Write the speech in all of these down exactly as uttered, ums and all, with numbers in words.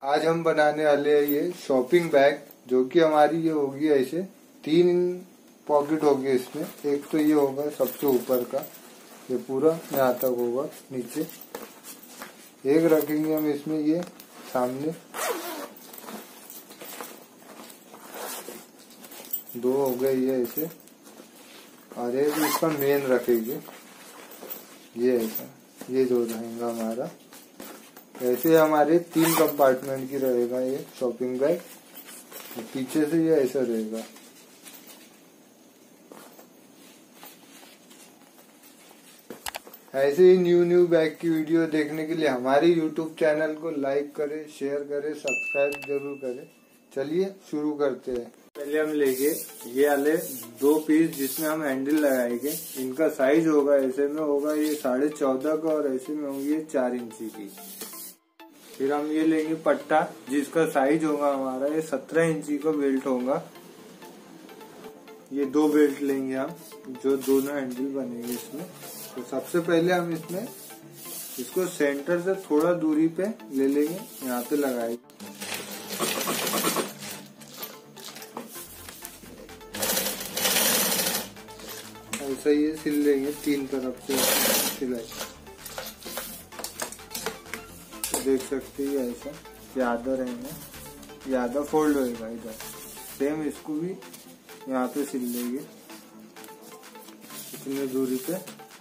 आज हम बनाने वाले हैं ये शॉपिंग बैग, जो कि हमारी ये होगी ऐसे तीन पॉकेट होगी इसमें। एक तो ये होगा सबसे ऊपर का, ये पूरा यहाँ तक होगा नीचे। एक रखेंगे हम इसमें ये सामने, दो हो गए ये ऐसे, और एक इसका मेन रखेंगे ये ऐसा, ये जो रहेगा हमारा। ऐसे हमारे तीन कंपार्टमेंट की रहेगा ये शॉपिंग बैग। पीछे से ये ऐसा रहेगा। ऐसे ही न्यू न्यू बैग की वीडियो देखने के लिए हमारे यूट्यूब चैनल को लाइक करें, शेयर करें, सब्सक्राइब जरूर करें। चलिए शुरू करते हैं। पहले हम लेंगे ये वाले दो पीस जिसमें हम हैंडल लगाएंगे। इनका साइज होगा ऐसे में होगा ये साढ़े चौदह का, और ऐसे में होंगी ये चार इंची की। फिर हम ये लेंगे पट्टा, जिसका साइज होगा हमारा ये सत्रह इंची का बेल्ट होगा। ये दो बेल्ट लेंगे हम, जो दोनों हैंडल बनेंगे इसमें। तो सबसे पहले हम इसमें इसको सेंटर से थोड़ा दूरी पे ले लेंगे, यहाँ पे लगाएंगे। ऐसा ये सिल लेंगे तीन तरफ से सिलाई। तो देख सकते हैं ऐसा ज्यादा रहेंगे, ज्यादा फोल्ड होएगा इधर। सेम इसको भी यहाँ पे सिल लेंगे इतनी दूरी पे।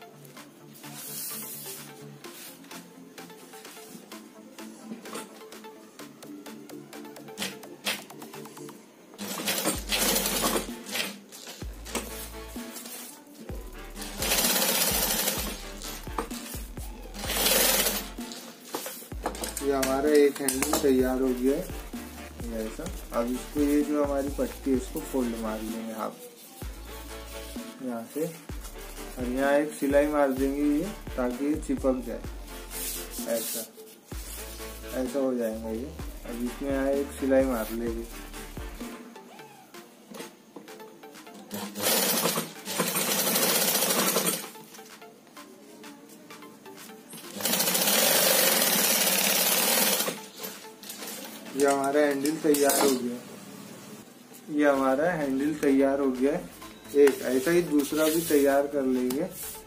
ये हमारा एक हैंडल तैयार हो गया है ऐसा। अब इसको ये जो हमारी पट्टी है इसको फोल्ड मार लेंगे आप यहाँ से, और यहाँ एक सिलाई मार देंगे ये, ताकि ये चिपक जाए। ऐसा ऐसा हो जाएगा ये। अब इसमें यहाँ एक सिलाई मार लेंगे। ये हमारा हैंडल तैयार हो गया। ये हमारा हैंडल तैयार हो गया है। एक ऐसा ही दूसरा भी तैयार कर लेंगे।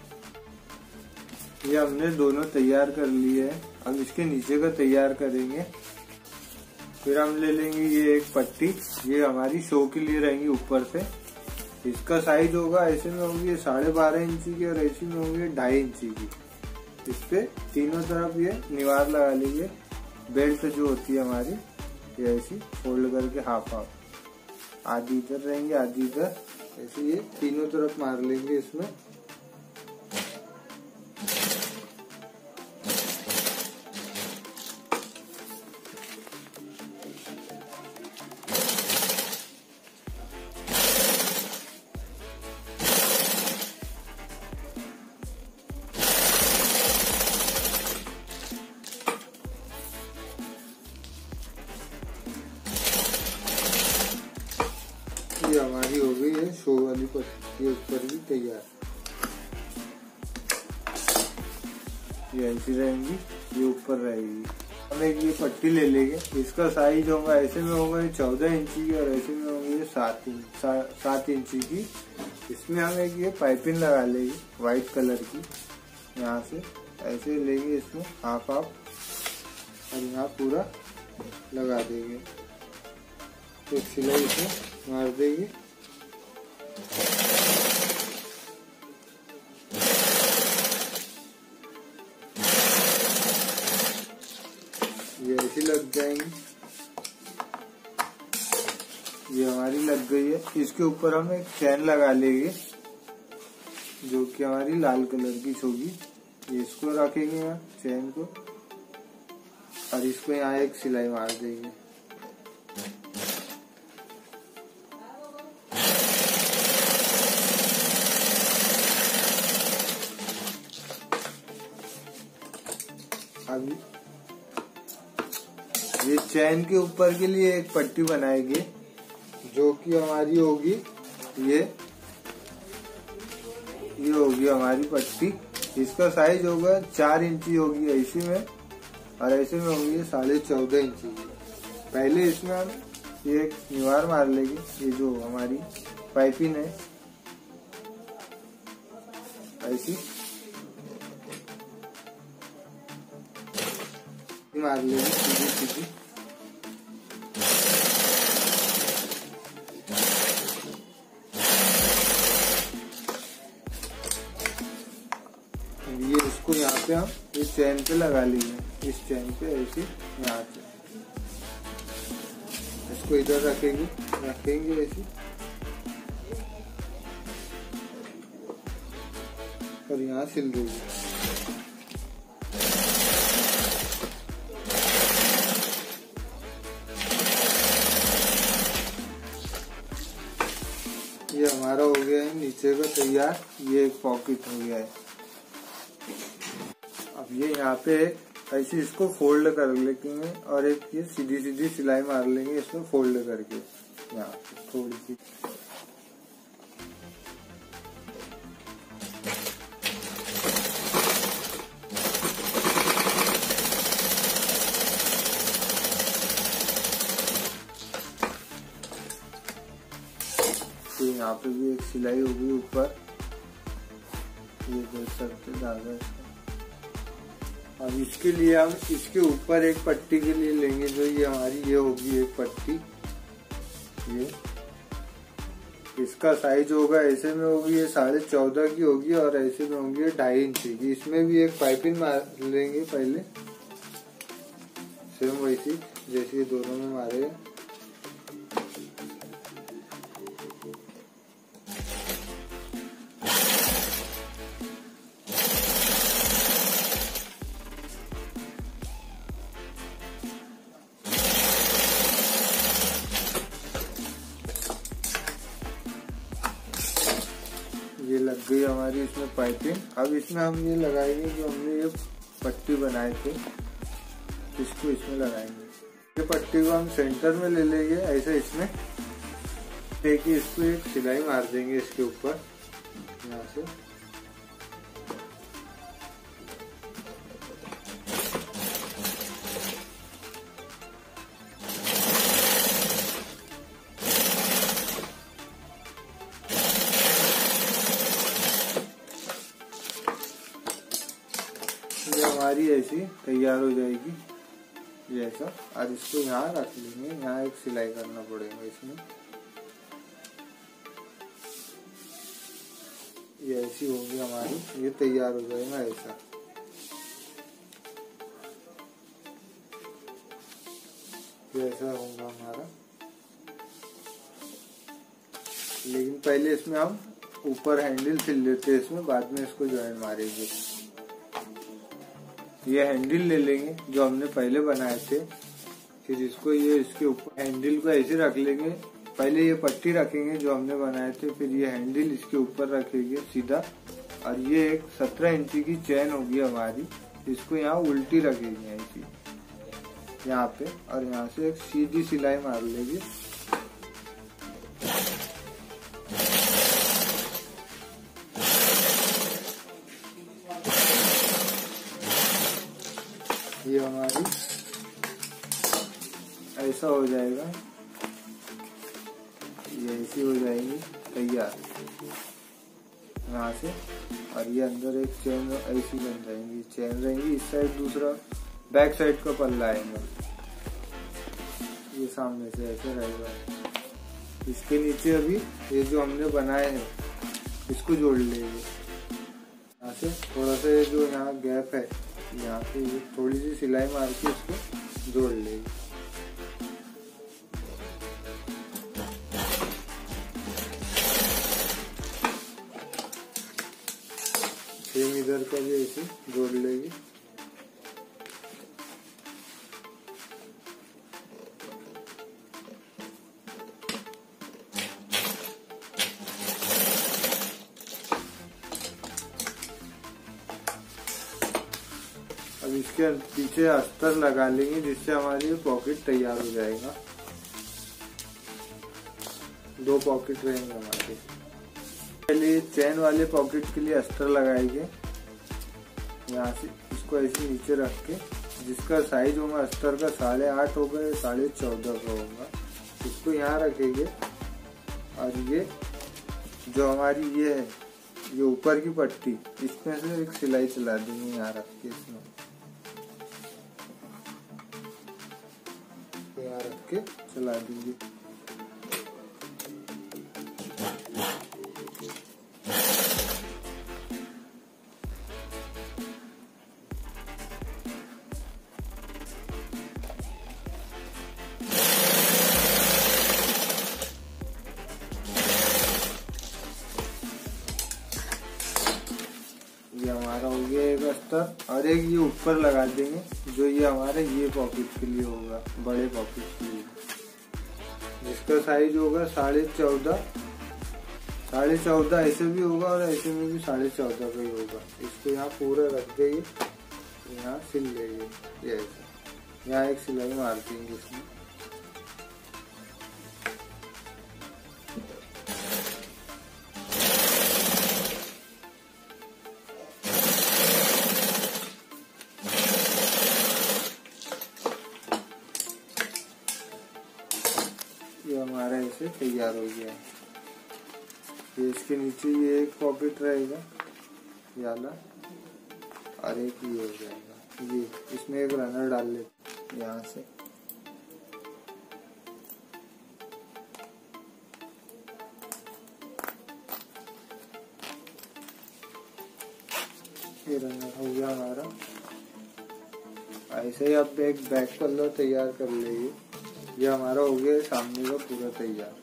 ये हमने दोनों तैयार कर लिए है। अब इसके नीचे का तैयार करेंगे। फिर हम ले लेंगे ये एक पट्टी, ये हमारी शो के लिए रहेंगी ऊपर से। इसका साइज होगा ऐसे में होगी साढ़े बारह इंची की, और ऐसे में होंगे ढाई इंची की। इस पे तीनों तरफ ये निवार लगा लेंगे। बेल्ट जो होती है हमारी ये ऐसी फोल्ड करके हाफ हाफ, आधी इधर रहेंगे आधी इधर, ऐसे ये तीनों तरफ मार लेंगे इसमें। ये हमारी हो गई है शो वाली पट्टी, ऊपर भी तैयार। ये ऐसी रहेंगी, ये ऊपर रहेगी। हम एक ये पट्टी ले लेंगे। इसका साइज होगा ऐसे में होगा चौदह इंची की, और ऐसे में होंगी ये सात इंच सा, सात इंची की। इसमें हम एक ये पाइपिंग लगा लेंगे व्हाइट कलर की। यहाँ से ऐसे लेंगे इसमें हाफ हाफ, और यहाँ पूरा लगा देंगे। एक सिलाई इसमें मार देंगे। ये ऐसी लग जाएंगी। ये हमारी लग गई है। इसके ऊपर हम एक चैन लगा लेंगे, जो कि हमारी लाल कलर की होगी। इसको रखेंगे यहाँ चैन को, और इसको यहाँ एक सिलाई मार देंगे। अभी ये चैन के ऊपर के लिए एक पट्टी बनाएंगे, जो कि हमारी होगी ये ये होगी हमारी पट्टी। इसका साइज होगा चार इंची होगी ऐसी में, और ऐसे में होगी साढ़े चौदह इंची की। पहले इसमें हम ये निवार मार लेंगे, ये जो हमारी पाइपिंग है ऐसी मार लेंगे सीधी सीधी। ये इसको यहाँ पे हम इस चैन पे लगा लेंगे, इस चैन पे ऐसे यहाँ से इसको इधर रखेंगे रखेंगे ऐसे, और यहाँ सिल देंगे। ये हमारा हो गया है नीचे का तैयार, ये एक पॉकेट हो गया है। अब ये यहाँ पे ऐसे इसको फोल्ड कर लेंगे और एक ये सीधी सीधी सिलाई मार लेंगे इसमें फोल्ड करके, यहाँ पे थोड़ी सी। तो यहाँ पे भी एक सिलाई होगी ऊपर, ये देख सकते धागा। अब इसके लिए हम इसके ऊपर एक पट्टी के लिए लेंगे, जो ये हमारी ये होगी एक पट्टी। ये इसका साइज होगा ऐसे में होगी ये साढ़े चौदह की होगी और ऐसे में होगी ढाई इंच की। इसमें भी एक पाइपिंग मार लेंगे पहले, सेम वैसी जैसे ये दोनों में मारे। ये लग गई हमारी इसमें पाइपिंग। अब इसमें हम ये लगाएंगे जो हमने ये पट्टी बनाए थे, इसको इसमें लगाएंगे। ये पट्टी को हम सेंटर में ले लेंगे ऐसे, इसमें देखिए इसको एक सिलाई मार देंगे इसके ऊपर यहाँ से। ये हमारी ऐसी तैयार हो जाएगी ये ऐसा। और इसको यहाँ रख लेंगे, यहाँ एक सिलाई करना पड़ेगा इसमें। ये ऐसी होगी हमारी, ये तैयार हो जाएगा ऐसा। ये ऐसा होगा हमारा। लेकिन पहले इसमें हम ऊपर हैंडल सिल लेते हैं इसमें, बाद में इसको ज्वाइन मारेंगे। ये हैंडल ले लेंगे जो हमने पहले बनाए थे, फिर इसको ये इसके ऊपर हैंडल को ऐसे रख लेंगे। पहले ये पट्टी रखेंगे जो हमने बनाए थे, फिर ये हैंडल इसके ऊपर रखेंगे सीधा। और ये एक सत्रह इंची की चैन होगी हमारी, इसको यहाँ उल्टी रखेंगे ऐसी यहाँ पे, और यहाँ से एक सीधी सिलाई मार लेंगे। ये हमारी ऐसा हो जाएगा, ये ऐसी हो जाएगी तैयार यहाँ से। और ये अंदर एक चेन ऐसी बन जाएंगी, चेन रहेंगी इस साइड, दूसरा बैक साइड का पल्ला आएगा, ये सामने से ऐसे रहेगा। इसके नीचे अभी ये जो हमने बनाए हैं इसको जोड़ लेंगे यहाँ से। थोड़ा सा जो यहाँ गैप है यहाँ पे ये थोड़ी सी सिलाई मार के इसको जोड़ लेंगे। सेम इधर का भी ऐसे जोड़ लेंगे। अब इसके पीछे अस्तर लगा लेंगे जिससे हमारी ये पॉकेट तैयार हो जाएगा। दो पॉकेट रहेंगे हमारे। पहले चैन वाले पॉकेट के लिए अस्तर लगाएंगे, यहाँ से इसको ऐसे नीचे रख के जिसका साइज होगा अस्तर का साढ़े आठ होगा या साढ़े चौदह का होगा, इसको यहाँ रखेंगे। और ये जो हमारी ये है, ये ऊपर की पट्टी, इसमें से एक सिलाई चला देंगे यहाँ रख के, इसमें यहाँ रख के चला देंगे। ये हमारा हो गया एक अस्तर। और एक ये ऊपर लगा देंगे, जो ये हमारे ये पॉकेट के लिए होगा, बड़े पॉकेट के लिए, जिसका साइज होगा साढ़े चौदह साढ़े चौदह ऐसे भी होगा और ऐसे में भी साढ़े चौदह का ही होगा। इसको यहाँ पूरा रख देंगे, यहाँ सिल लेंगे, ये ऐसे यहाँ एक सिलाई मार देंगे इसमें। ये हमारा ऐसे तैयार हो गया है। ये इसके नीचे ये एक पॉकेट रहेगा ये वाला, और एक ये हो जाएगा। ये इसमें एक रनर डाल लेते यहाँ से, ये रनर हो गया हमारा। ऐसे ही आप एक बैक पल्ला तैयार कर लेंगे। ये हमारा हो गया सामने का पूरा तैयार।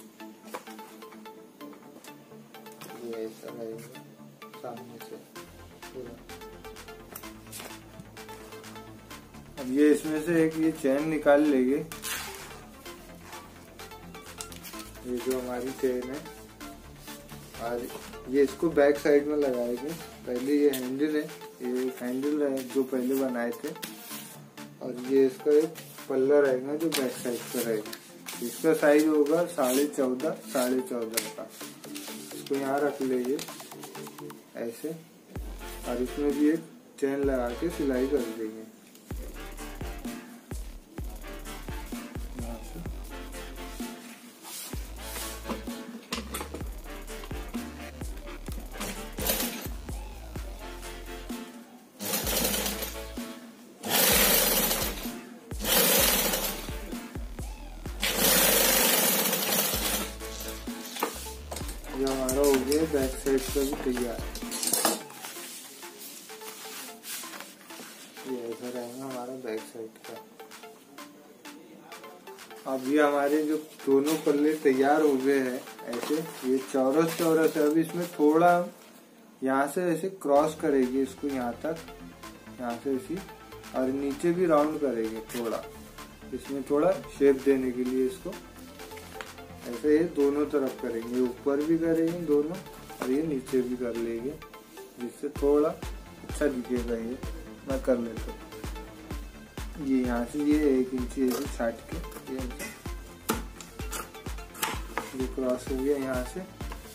ये ऐसा रहेगा सामने से पूरा। अब ये इसमें से एक ये चैन निकाल लेंगे, ये जो हमारी चैन है, और ये इसको बैक साइड में लगाएंगे। पहले ये हैंडल है, ये हैंडल है जो पहले बनाए थे, और ये इसका एक पल्ला रहेगा जो बैक साइड का रहेगा। इसका साइज होगा साढ़े चौदह साढ़े चौदह का। इसको यहाँ रख लेंगे ऐसे, और इसमें भी एक चैन लगा के सिलाई कर देंगे। ये हमारा हो गया बैक साइड का भी तैयार। ये ऐसा रहेगा हमारा बैक साइड का। अब ये हमारे जो दोनों पल्ले तैयार हो गए हैं ऐसे, ये चौरस चौरस है। अब इसमें थोड़ा यहाँ से ऐसे क्रॉस करेंगे इसको यहाँ तक, यहाँ से ऐसी, और नीचे भी राउंड करेंगे थोड़ा, इसमें थोड़ा शेप देने के लिए इसको ऐसे ये दोनों तरफ करेंगे, ऊपर भी करेंगे दोनों, और ये नीचे भी कर लेंगे, जिससे थोड़ा अच्छा दिखेगा। ये मैं कर लेता हूँ। ये यहाँ से ये एक इंची ऐसे छाट के ये ये क्रॉस हो गया यहाँ से,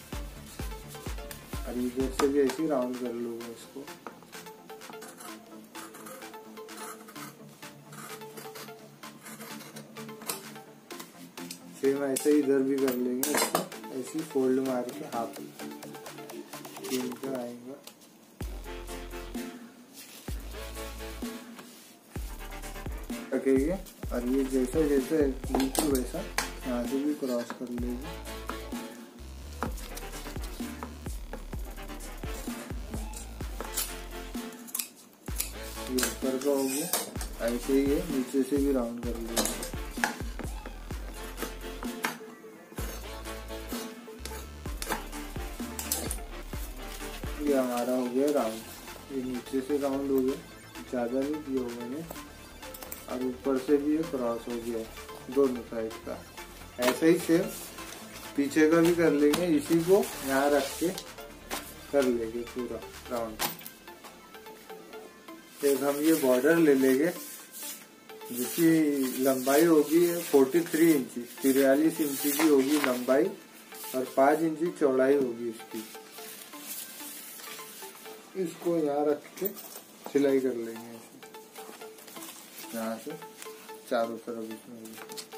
और इधर से भी ऐसे राउंड कर लूंगा इसको। सेम ऐसे ही इधर भी कर लेंगे इसको, ऐसी फोल्ड मार के हाथ इनका आएगा। रखेंगे, और ये जैसा जैसा नीचे वैसा यहाँ से भी क्रॉस कर लेंगे। ये ऊपर का हो गया, ऐसे ही है नीचे से भी राउंड कर लेंगे। ये हमारा हो गया राउंड, ये नीचे से राउंड हो गया, ज्यादा नहीं किया होगा मैंने, और ऊपर से भी ये क्रॉस हो गया दोनों साइड का। ऐसे ही सेम पीछे का भी कर लेंगे, इसी को यहाँ रख के कर लेंगे पूरा राउंड। फिर हम ये बॉर्डर ले लेंगे, जिसकी लंबाई होगी तैंतालीस इंची, तिरयालीस इंची की होगी लंबाई, और पाँच इंची चौड़ाई होगी इसकी। इसको यहाँ रख के सिलाई कर लेंगे। यहाँ से चारों तरफ इसमें।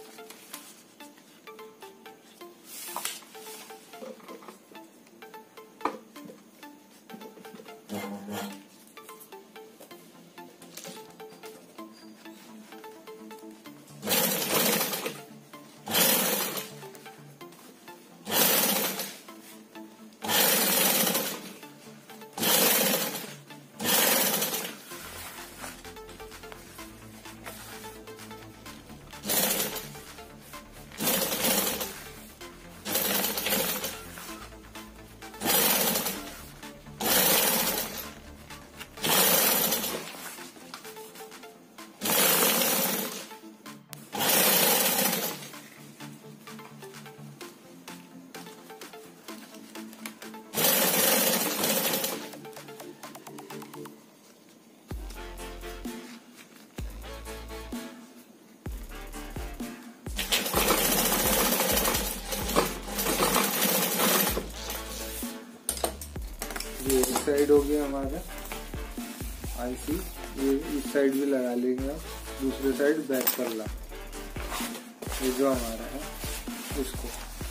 ये इस साइड हो गया हमारा ऐसी, ये इस साइड भी लगा लेंगे आप, दूसरे साइड बैक कर ला। ये जो हमारा है उसको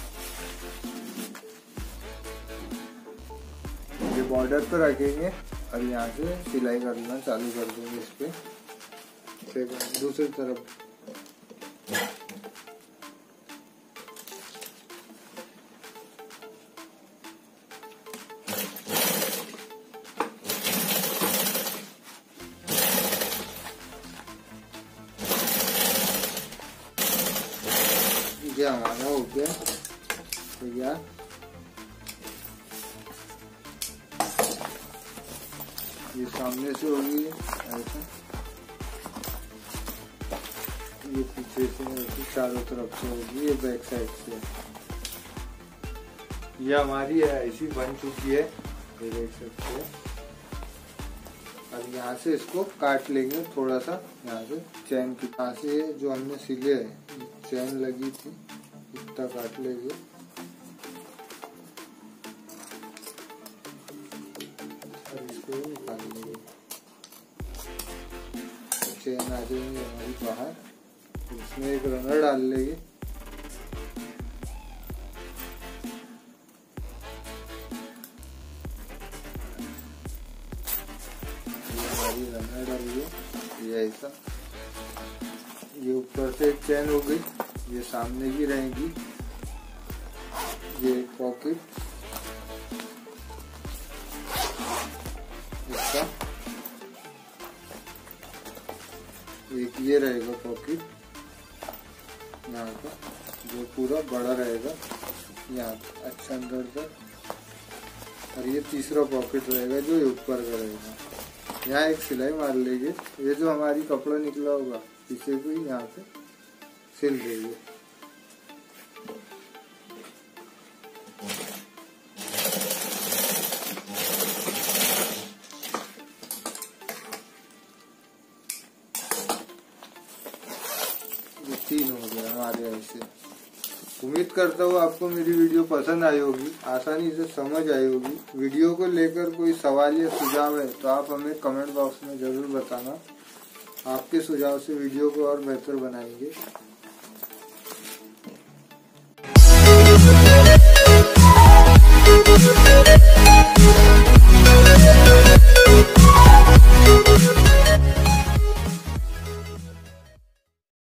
ये बॉर्डर पर रखेंगे और यहाँ से सिलाई करना चालू कर देंगे इस पे। फिर दूसरी तरफ ये हमारा हो गया तैयार। ये सामने से होगी ऐसा, ये पीछे से ऐसे चारों तरफ से होगी, ये बैक साइड से। ये हमारी ऐसी बन चुकी है, ये देख सकते हैं। अब यहाँ से इसको काट लेंगे थोड़ा सा, यहाँ से चैन की यहाँ से जो हमने सिले है चैन लगी थी इतना काट लेंगे। और इसको निकाल लेंगे, चैन आ जाएंगे हमारी बाहर। इसमें एक रनर डाल लेंगे, ये हमारी रनर डालिए। ये ऐसा, ये ऊपर से एक चैन हो गई, ये सामने की रहेगी। ये पॉकेट इसका, एक ये रहेगा पॉकेट यहाँ का, जो पूरा बड़ा रहेगा यहाँ अच्छा अंदर तक। और ये तीसरा पॉकेट रहेगा जो ऊपर का रहेगा। यहाँ एक सिलाई मार लेंगे, ये जो हमारी कपड़ा निकला होगा इसे भी यहाँ पे सिल देंगे। ये तीन हो गया हमारे ऐसे। उम्मीद करता हूँ आपको मेरी वीडियो पसंद आई होगी, आसानी से समझ आई होगी। वीडियो को लेकर कोई सवाल या सुझाव है तो आप हमें कमेंट बॉक्स में जरूर बताना। आपके सुझाव से वीडियो को और बेहतर बनाएंगे।